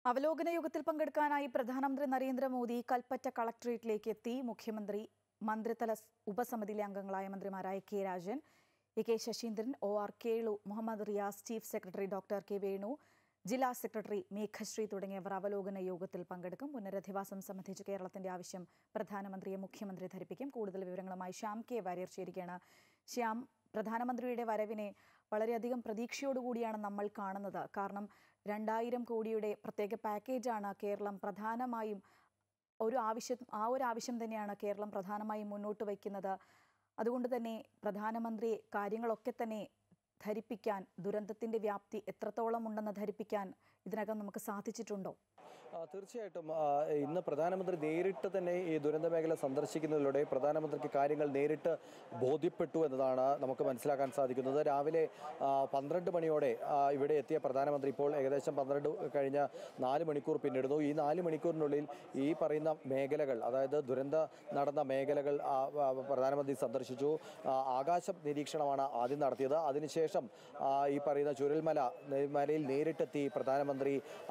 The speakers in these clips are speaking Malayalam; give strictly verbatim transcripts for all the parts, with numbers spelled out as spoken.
അവലോകന യോഗത്തിൽ പങ്കെടുക്കാനായി പ്രധാനമന്ത്രി നരേന്ദ്രമോദി കൽപ്പറ്റ കളക്ടറേറ്റിലേക്ക് എത്തി. മുഖ്യമന്ത്രി, മന്ത്രിതല ഉപസമിതിയിലെ അംഗങ്ങളായ മന്ത്രിമാരായ K Rajan, A K Saseendran, O R Kelu, Muhammad Riyas, chief secretary doctor K Venu, ജില്ലാ സെക്രട്ടറി മേഘശ്രീ തുടങ്ങിയവർ അവലോകന യോഗത്തിൽ പങ്കെടുക്കും. പുനരധിവാസം സംബന്ധിച്ച് കേരളത്തിന്റെ ആവശ്യം പ്രധാനമന്ത്രിയെ മുഖ്യമന്ത്രി ധരിപ്പിക്കും. കൂടുതൽ വിവരങ്ങളുമായി ശ്യാം കെ വാര്യർ ചേരുകയാണ്. ശ്യാം, പ്രധാനമന്ത്രിയുടെ വരവിനെ വളരെയധികം പ്രതീക്ഷയോടുകൂടിയാണ് നമ്മൾ കാണുന്നത്. കാരണം രണ്ടായിരം കോടിയുടെ പ്രത്യേക പാക്കേജാണ് കേരളം പ്രധാനമായും ഒരു ആവശ്യം ആ ഒരു ആവശ്യം തന്നെയാണ് കേരളം പ്രധാനമായും മുന്നോട്ട് വയ്ക്കുന്നത്. അതുകൊണ്ട് തന്നെ പ്രധാനമന്ത്രി കാര്യങ്ങളൊക്കെ തന്നെ ധരിപ്പിക്കാൻ, ദുരന്തത്തിൻ്റെ വ്യാപ്തി എത്രത്തോളം ഉണ്ടെന്ന് ധരിപ്പിക്കാൻ ഇതിനകം നമുക്ക് സാധിച്ചിട്ടുണ്ടോ? തീർച്ചയായിട്ടും ഇന്ന് പ്രധാനമന്ത്രി നേരിട്ട് തന്നെ ഈ ദുരന്ത മേഖല സന്ദർശിക്കുന്നതിലൂടെ പ്രധാനമന്ത്രിക്ക് കാര്യങ്ങൾ നേരിട്ട് ബോധ്യപ്പെട്ടു എന്നതാണ് നമുക്ക് മനസ്സിലാക്കാൻ സാധിക്കുന്നത്. രാവിലെ പന്ത്രണ്ട് മണിയോടെ ഇവിടെ എത്തിയ പ്രധാനമന്ത്രി ഇപ്പോൾ ഏകദേശം പന്ത്രണ്ട് കഴിഞ്ഞ നാല് മണിക്കൂർ പിന്നിടുന്നു. ഈ നാല് മണിക്കൂറിനുള്ളിൽ ഈ പറയുന്ന മേഖലകൾ, അതായത് ദുരന്ത നടന്ന മേഖലകൾ പ്രധാനമന്ത്രി സന്ദർശിച്ചു. ആകാശ നിരീക്ഷണമാണ് ആദ്യം നടത്തിയത്. അതിനുശേഷം ഈ പറയുന്ന ചുരൽമല മലയിൽ നേരിട്ടെത്തി പ്രധാനമന്ത്രി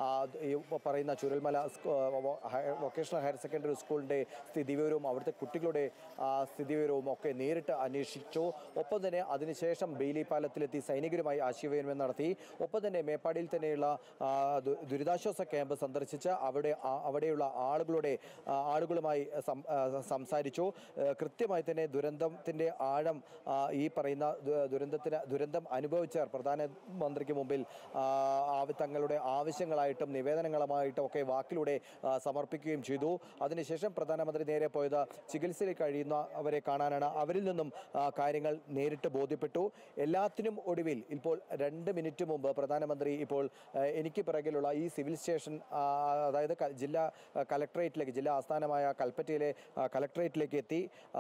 ഈ പറയുന്ന ചുരൽമല വൊക്കേഷണൽ ഹയർ സെക്കൻഡറി സ്കൂളിൻ്റെ സ്ഥിതിവിവരവും അവിടുത്തെ കുട്ടികളുടെ സ്ഥിതിവിവരവും ഒക്കെ നേരിട്ട് അന്വേഷിച്ചു. ഒപ്പം തന്നെ അതിനുശേഷം ബെയിലി പാലത്തിലെത്തി സൈനികരുമായി ആശയവിനിമയം നടത്തി. ഒപ്പം തന്നെ മേപ്പാടിയിൽ തന്നെയുള്ള ദുരിതാശ്വാസ ക്യാമ്പ് സന്ദർശിച്ച് അവിടെ അവിടെയുള്ള ആളുകളുടെ ആളുകളുമായി സംസാരിച്ചു. കൃത്യമായി തന്നെ ദുരന്തത്തിൻ്റെ ആഴം ഈ പറയുന്ന ദുരന്തത്തിന് ദുരന്തം അനുഭവിച്ചവർ പ്രധാനമന്ത്രിക്ക് മുമ്പിൽ തങ്ങളുടെ ആവശ്യങ്ങളായിട്ടും നിവേദനങ്ങളുമായിട്ടും ഒക്കെ വാക്കിലൂടെ സമർപ്പിക്കുകയും ചെയ്തു. അതിനുശേഷം പ്രധാനമന്ത്രി നേരെ പോയത് ചികിത്സയിൽ കഴിയുന്നവരെ കാണാനാണ്. അവരിൽ നിന്നും കാര്യങ്ങൾ നേരിട്ട് ബോധ്യപ്പെട്ടു. എല്ലാത്തിനും ഒടുവിൽ ഇപ്പോൾ രണ്ട് മിനിറ്റ് മുമ്പ് പ്രധാനമന്ത്രി ഇപ്പോൾ എനിക്ക് പിറകിലുള്ള ഈ സിവിൽ സ്റ്റേഷൻ, അതായത് ജില്ലാ കലക്ട്രേറ്റിലേക്ക്, ജില്ലാ ആസ്ഥാനമായ കൽപ്പറ്റയിലെ കലക്ട്രേറ്റിലേക്ക് എത്തി.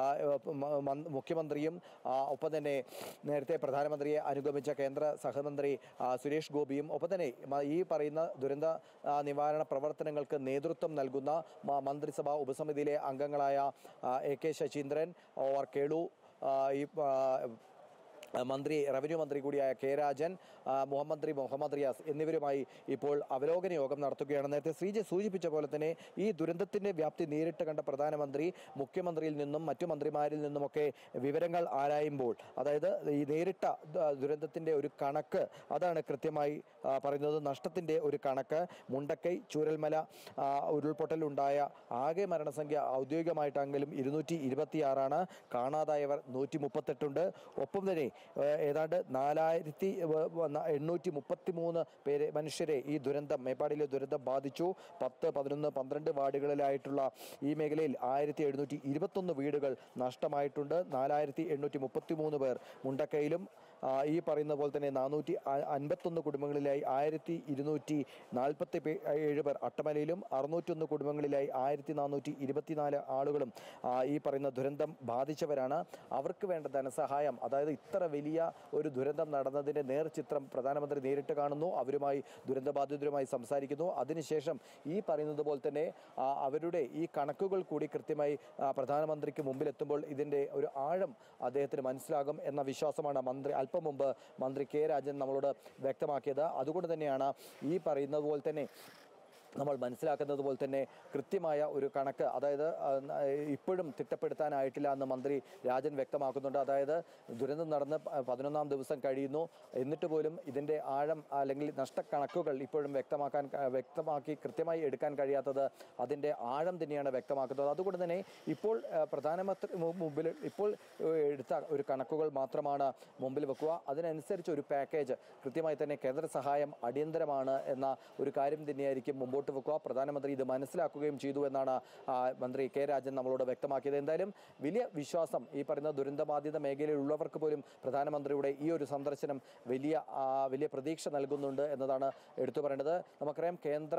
മുഖ്യമന്ത്രിയും ഒപ്പം തന്നെ നേരത്തെ പ്രധാനമന്ത്രിയെ അനുഗമിച്ച കേന്ദ്ര സഹമന്ത്രി സുരേഷ് ഗോപിയും ഒപ്പം തന്നെ ഈ പറയുന്ന ദുരന്ത നിവാരണ പ്രവർത്തനങ്ങൾക്ക് നേതൃത്വം നൽകുന്ന മന്ത്രിസഭാ ഉപസമിതിയിലെ അംഗങ്ങളായ A K Saseendran, O R Kelu, ഈ മന്ത്രി റവന്യൂ മന്ത്രി കൂടിയായ കെ രാജൻ, മുഹമ്മദ് മുഹമ്മദ് റിയാസ് എന്നിവരുമായി ഇപ്പോൾ അവലോകന യോഗം നടത്തുകയാണ്. നേരത്തെ ശ്രീജ സൂചിപ്പിച്ച പോലെ തന്നെ ഈ ദുരന്തത്തിൻ്റെ വ്യാപ്തി നേരിട്ട് കണ്ട പ്രധാനമന്ത്രി മുഖ്യമന്ത്രിയിൽ നിന്നും മറ്റു മന്ത്രിമാരിൽ നിന്നുമൊക്കെ വിവരങ്ങൾ ആരായുമ്പോൾ, അതായത് ഈ നേരിട്ട ദുരന്തത്തിൻ്റെ ഒരു കണക്ക് അതാണ് കൃത്യമായി പറയുന്നത്. നഷ്ടത്തിൻ്റെ ഒരു കണക്ക്, മുണ്ടക്കൈ ചൂരൽമല ഉരുൾപൊട്ടലുണ്ടായ ആകെ മരണസംഖ്യ ഔദ്യോഗികമായിട്ടെങ്കിലും ഇരുന്നൂറ്റി ഇരുപത്തിയാറാണ്. കാണാതായവർ നൂറ്റി മുപ്പത്തെട്ടുണ്ട്. ഒപ്പം തന്നെ ഏതാണ്ട് നാലായിരത്തി എണ്ണൂറ്റി മുപ്പത്തി മൂന്ന് പേര് മനുഷ്യരെ ഈ ദുരന്തം മേപ്പാടിയിലെ ദുരന്തം ബാധിച്ചു. പത്ത് പതിനൊന്ന് പന്ത്രണ്ട് വാർഡുകളിലായിട്ടുള്ള ഈ മേഖലയിൽ ആയിരത്തി എഴുന്നൂറ്റി ഇരുപത്തൊന്ന് വീടുകൾ നഷ്ടമായിട്ടുണ്ട്. നാലായിരത്തി എണ്ണൂറ്റി മുപ്പത്തി മൂന്ന് പേർ മുണ്ടക്കയിലും ഈ പറയുന്ന പോലെ തന്നെ നാനൂറ്റി അൻപത്തൊന്ന് കുടുംബങ്ങളിലായി ആയിരത്തി ഇരുന്നൂറ്റി നാൽപ്പത്തി ഏഴ് പേർ അട്ടമലയിലും അറുന്നൂറ്റൊന്ന് കുടുംബങ്ങളിലായി ആയിരത്തി നാനൂറ്റി ഇരുപത്തിനാല് ആളുകളും ഈ പറയുന്ന ദുരന്തം ബാധിച്ചവരാണ്. അവർക്ക് വേണ്ട ധനസഹായം, അതായത് ഇത്ര വലിയ ഒരു ദുരന്തം നടന്നതിൻ്റെ നേർചിത്രം പ്രധാനമന്ത്രി നേരിട്ട് കാണുന്നു. അവരുമായി ദുരന്തബാധിതരുമായി സംസാരിക്കുന്നു. അതിനുശേഷം ഈ പറയുന്നത് പോലെ തന്നെ അവരുടെ ഈ കണക്കുകൾ കൂടി കൃത്യമായി പ്രധാനമന്ത്രിക്ക് മുമ്പിലെത്തുമ്പോൾ ഇതിൻ്റെ ഒരു ആഴം അദ്ദേഹത്തിന് മനസ്സിലാകും എന്ന വിശ്വാസമാണ് മന്ത്രി അല്പം മുമ്പ് മന്ത്രി കെ രാജൻ നമ്മളോട് വ്യക്തമാക്കിയത്. അതുകൊണ്ട് തന്നെയാണ് ഈ പറയുന്നത് പോലെ തന്നെ നമ്മൾ മനസ്സിലാക്കുന്നത് പോലെ തന്നെ കൃത്യമായ ഒരു കണക്ക്, അതായത് ഇപ്പോഴും തിട്ടപ്പെടുത്താനായിട്ടില്ല എന്ന് മന്ത്രി രാജൻ വ്യക്തമാക്കുന്നുണ്ട്. അതായത് ദുരന്തം നടന്ന് പതിനൊന്നാം ദിവസം കഴിയുന്നു, എന്നിട്ട് പോലും ഇതിൻ്റെ ആഴം അല്ലെങ്കിൽ നഷ്ടക്കണക്കുകൾ ഇപ്പോഴും വ്യക്തമാക്കാൻ വ്യക്തമാക്കി കൃത്യമായി എടുക്കാൻ കഴിയാത്തത് അതിൻ്റെ ആഴം തന്നെയാണ് വ്യക്തമാക്കുന്നത്. അതുകൊണ്ട് തന്നെ ഇപ്പോൾ പ്രധാനമന്ത്രി മുമ്പിൽ ഇപ്പോൾ എടുത്ത ഒരു കണക്കുകൾ മാത്രമാണ് മുമ്പിൽ വെക്കുക. അതിനനുസരിച്ച് ഒരു പാക്കേജ് കൃത്യമായി തന്നെ കേന്ദ്ര സഹായം അടിയന്തരമാണ് എന്ന ഒരു കാര്യം തന്നെയായിരിക്കും മുമ്പോട്ട് വെക്കുക. പ്രധാനമന്ത്രി ഇത് മനസ്സിലാക്കുകയും ചെയ്തു എന്നാണ് മന്ത്രി കെ രാജൻ നമ്മളോട് വ്യക്തമാക്കിയത്. എന്തായാലും വലിയ വിശ്വാസം ഈ പറയുന്ന ദുരന്തബാധിത മേഖലയിലുള്ളവർക്ക് പോലും പ്രധാനമന്ത്രിയുടെ ഈ ഒരു സന്ദർശനം വലിയ വലിയ പ്രതീക്ഷ നൽകുന്നുണ്ട് എന്നതാണ് എടുത്തു പറയേണ്ടത്. നമുക്കറിയാം, കേന്ദ്ര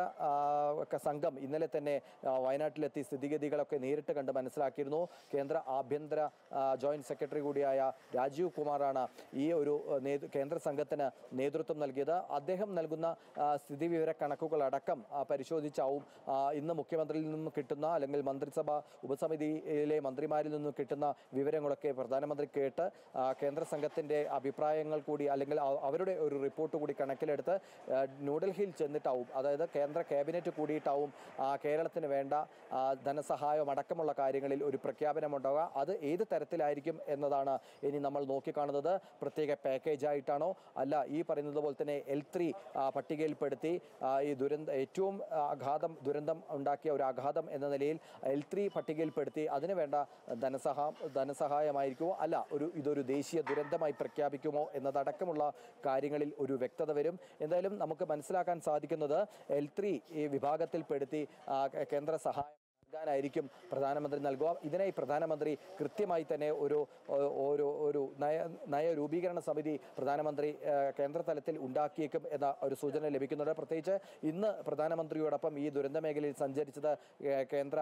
സംഘം ഇന്നലെ തന്നെ വയനാട്ടിലെത്തി സ്ഥിതിഗതികളൊക്കെ നേരിട്ട് കണ്ട് മനസ്സിലാക്കിയിരുന്നു. കേന്ദ്ര ആഭ്യന്തര ജോയിന്റ് സെക്രട്ടറി കൂടിയായ രാജീവ് കുമാറാണ് ഈ ഒരു കേന്ദ്ര സംഘത്തിന് നേതൃത്വം നൽകിയത്. അദ്ദേഹം നൽകുന്ന സ്ഥിതിവിവര കണക്കുകൾ അടക്കം പരിശോധിച്ചാവും ഇന്ന് മുഖ്യമന്ത്രിയിൽ നിന്നും കിട്ടുന്ന അല്ലെങ്കിൽ മന്ത്രിസഭ ഉപസമിതിയിലെ മന്ത്രിമാരിൽ നിന്നും കിട്ടുന്ന വിവരങ്ങളൊക്കെ പ്രധാനമന്ത്രി കേട്ട് കേന്ദ്ര സംഘത്തിൻ്റെ അഭിപ്രായങ്ങൾ കൂടി അല്ലെങ്കിൽ അവരുടെ ഒരു റിപ്പോർട്ട് കൂടി കണക്കിലെടുത്ത് ന്യൂഡൽഹിയിൽ ചെന്നിട്ടാവും, അതായത് കേന്ദ്ര ക്യാബിനറ്റ് കൂടിയിട്ടാവും കേരളത്തിന് വേണ്ട ധനസഹായം അടക്കമുള്ള കാര്യങ്ങളിൽ ഒരു പ്രഖ്യാപനമുണ്ടാവുക. അത് ഏത് തരത്തിലായിരിക്കും എന്നതാണ് ഇനി നമ്മൾ നോക്കിക്കാണുന്നത്. പ്രത്യേക പാക്കേജ് ആയിട്ടാണോ, അല്ല ഈ പറയുന്നത് പോലെ തന്നെ എൽ ത്രീ പട്ടികയിൽപ്പെടുത്തി ഈ ദുരന്ത ഏറ്റവും ആഘാതം ദുരന്തം ഉണ്ടാക്കിയ ഒരു ആഘാതം എന്ന നിലയിൽ എൽ ത്രീ പട്ടികയിൽപ്പെടുത്തി അതിന് വേണ്ട ധനസഹാ ധനസഹായമായിരിക്കുമോ, അല്ല ഒരു ഇതൊരു ദേശീയ ദുരന്തമായി പ്രഖ്യാപിക്കുമോ എന്നതടക്കമുള്ള കാര്യങ്ങളിൽ ഒരു വ്യക്തത വരും. എന്തായാലും നമുക്ക് മനസ്സിലാക്കാൻ സാധിക്കുന്നത് എൽ ത്രീ ഈ വിഭാഗത്തിൽപ്പെടുത്തി കേന്ദ്ര സഹായം നൽകാനായിരിക്കും പ്രധാനമന്ത്രി നൽകുക. ഇതിനായി പ്രധാനമന്ത്രി കൃത്യമായി തന്നെ ഒരു ഒരു ഒരു നയ നയരൂപീകരണ സമിതി പ്രധാനമന്ത്രി കേന്ദ്ര തലത്തിൽ ഉണ്ടാക്കിയേക്കും എന്ന ഒരു സൂചന ലഭിക്കുന്നുണ്ട്. പ്രത്യേകിച്ച് ഇന്ന് പ്രധാനമന്ത്രിയോടൊപ്പം ഈ ദുരന്ത മേഖലയിൽ സഞ്ചരിച്ചത് കേന്ദ്ര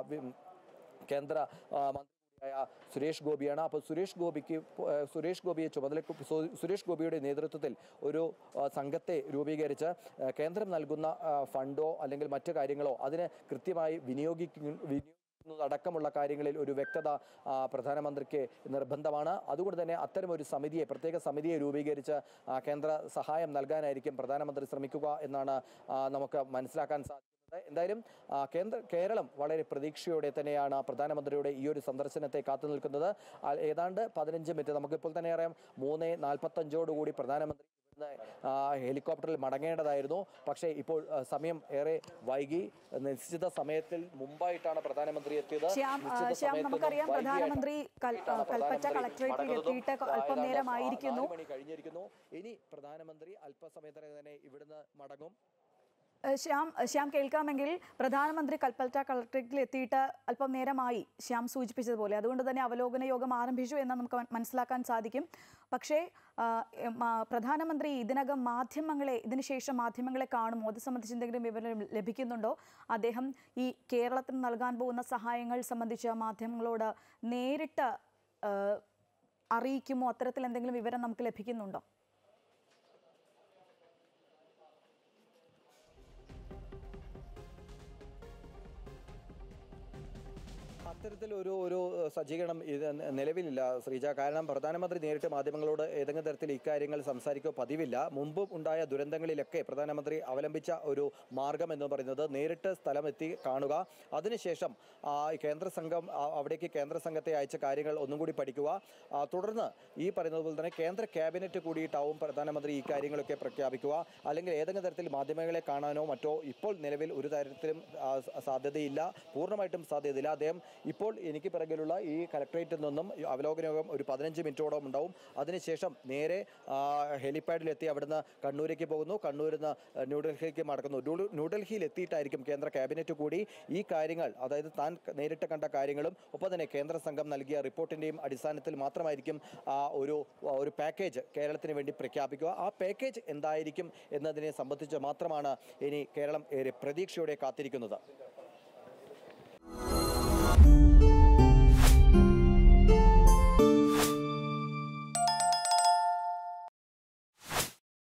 കേന്ദ്ര മന്ത്രി സുരേഷ് ഗോപിയാണ്. അപ്പോൾ സുരേഷ് ഗോപിക്ക് സുരേഷ് ഗോപിയെ ചുമതല സുരേഷ് ഗോപിയുടെ നേതൃത്വത്തിൽ ഒരു സംഘത്തെ രൂപീകരിച്ച് കേന്ദ്രം നൽകുന്ന ഫണ്ടോ അല്ലെങ്കിൽ മറ്റു കാര്യങ്ങളോ അതിന് കൃത്യമായി വിനിയോഗിക്കുന്നു അടക്കമുള്ള കാര്യങ്ങളിൽ ഒരു വ്യക്തത പ്രധാനമന്ത്രിക്ക് നിർബന്ധമാണ്. അതുകൊണ്ട് തന്നെ അത്തരം ഒരു സമിതിയെ പ്രത്യേക സമിതിയെ രൂപീകരിച്ച് കേന്ദ്ര സഹായം നൽകാനായിരിക്കും പ്രധാനമന്ത്രി ശ്രമിക്കുക എന്നാണ് നമുക്ക് മനസ്സിലാക്കാൻ സാധിക്കുന്നത്. എന്തായാലും കേന്ദ്ര കേരളം വളരെ പ്രതീക്ഷയോടെ തന്നെയാണ് പ്രധാനമന്ത്രിയുടെ ഈ ഒരു സന്ദർശനത്തെ കാത്തു നിൽക്കുന്നത്. ഏതാണ്ട് പതിനഞ്ച് മിനിറ്റ് നമുക്കിപ്പോൾ തന്നെ അറിയാം, മൂന്ന് നാൽപ്പത്തഞ്ചോടുകൂടി പ്രധാനമന്ത്രി ഹെലികോപ്റ്ററിൽ മടങ്ങേണ്ടതായിരുന്നു. പക്ഷേ ഇപ്പോൾ സമയം ഏറെ വൈകി. നിശ്ചിത സമയത്തിൽ മുമ്പായിട്ടാണ് പ്രധാനമന്ത്രി എത്തിയത്. നമുക്കറിയാം പ്രധാനമന്ത്രി കൽപ്പറ്റ കളക്ടറേറ്റിൽ എത്തിയിട്ട് അല്പം നേരമായിരിക്കുന്നു. കഴിഞ്ഞിരിക്കുന്നു. ഇനി പ്രധാനമന്ത്രി അല്പസമയത്തിനകം തന്നെ ഇവിടുന്ന് മടങ്ങും. ശ്യാം ശ്യാം കേൾക്കാമെങ്കിൽ പ്രധാനമന്ത്രി കൽപ്പറ്റ കളക്ടറേറ്റിൽ എത്തിയിട്ട് അല്പം നേരമായി ശ്യാം സൂചിപ്പിച്ചതുപോലെ. അതുകൊണ്ട് തന്നെ അവലോകന യോഗം ആരംഭിച്ചു എന്ന് നമുക്ക് മനസ്സിലാക്കാൻ സാധിക്കും. പക്ഷേ പ്രധാനമന്ത്രി ഇതിനകം മാധ്യമങ്ങളെ ഇതിനുശേഷം മാധ്യമങ്ങളെ കാണുമോ? അത് സംബന്ധിച്ച് എന്തെങ്കിലും വിവരം ലഭിക്കുന്നുണ്ടോ? അദ്ദേഹം ഈ കേരളത്തിന് നൽകാൻ പോകുന്ന സഹായങ്ങൾ സംബന്ധിച്ച് മാധ്യമങ്ങളോട് നേരിട്ട് അറിയിക്കുമോ? അത്തരത്തിൽ എന്തെങ്കിലും വിവരം നമുക്ക് ലഭിക്കുന്നുണ്ടോ? അത്തരത്തിൽ ഒരു ഒരു സജ്ജീകരണം ഇത് നിലവിലില്ല ശ്രീജ. കാരണം പ്രധാനമന്ത്രി നേരിട്ട് മാധ്യമങ്ങളോട് ഏതെങ്കിലും തരത്തിൽ ഇക്കാര്യങ്ങൾ സംസാരിക്കുക പതിവില്ല. മുമ്പും ഉണ്ടായ ദുരന്തങ്ങളിലൊക്കെ പ്രധാനമന്ത്രി അവലംബിച്ച ഒരു മാർഗം എന്ന് പറയുന്നത് നേരിട്ട് സ്ഥലമെത്തി കാണുക, അതിനുശേഷം കേന്ദ്ര സംഘം അവിടേക്ക് കേന്ദ്ര സംഘത്തെ അയച്ച കാര്യങ്ങൾ ഒന്നും കൂടി പഠിക്കുക, തുടർന്ന് ഈ പറയുന്നത് പോലെ തന്നെ കേന്ദ്ര ക്യാബിനറ്റ് കൂടിയിട്ടാവും പ്രധാനമന്ത്രി ഈ കാര്യങ്ങളൊക്കെ പ്രഖ്യാപിക്കുക. അല്ലെങ്കിൽ ഏതെങ്കിലും തരത്തിൽ മാധ്യമങ്ങളെ കാണാനോ മറ്റോ ഇപ്പോൾ നിലവിൽ ഒരു തരത്തിലും സാധ്യതയില്ല, പൂർണ്ണമായിട്ടും സാധ്യതയില്ല. അദ്ദേഹം ഇപ്പോൾ എനിക്ക് പിറകിലുള്ള ഈ കളക്ടറേറ്റിൽ നിന്നും അവലോകന യോഗം ഒരു പതിനഞ്ച് മിനിറ്റോളം ഉണ്ടാവും. അതിനുശേഷം നേരെ ഹെലിപാഡിലെത്തി അവിടുന്ന് കണ്ണൂരേക്ക് പോകുന്നു. കണ്ണൂരിൽ നിന്ന് ന്യൂഡൽഹിയിലേക്ക് മടക്കുന്നു. ന്യൂഡൽഹിയിൽ എത്തിയിട്ടായിരിക്കും കേന്ദ്ര ക്യാബിനറ്റ് കൂടി ഈ കാര്യങ്ങൾ, അതായത് താൻ നേരിട്ട് കണ്ട കാര്യങ്ങളും ഒപ്പം തന്നെ കേന്ദ്ര സംഘം നൽകിയ റിപ്പോർട്ടിൻ്റെയും അടിസ്ഥാനത്തിൽ മാത്രമായിരിക്കും ഒരു ഒരു പാക്കേജ് കേരളത്തിന് വേണ്ടി പ്രഖ്യാപിക്കുക. ആ പാക്കേജ് എന്തായിരിക്കും എന്നതിനെ സംബന്ധിച്ച് മാത്രമാണ് ഇനി കേരളം ഏറെ പ്രതീക്ഷയോടെ കാത്തിരിക്കുന്നത്.